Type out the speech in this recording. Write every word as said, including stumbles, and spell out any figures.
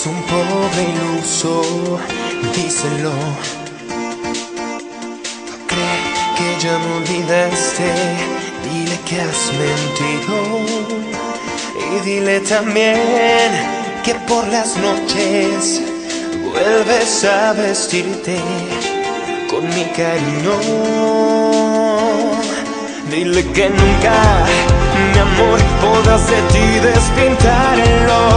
Es un pobre iluso, díselo. Cree que ya me olvidaste, dile que has mentido. Y dile también que por las noches vuelves a vestirte con mi cariño. Dile que nunca, mi amor, podrás de ti despintarlo.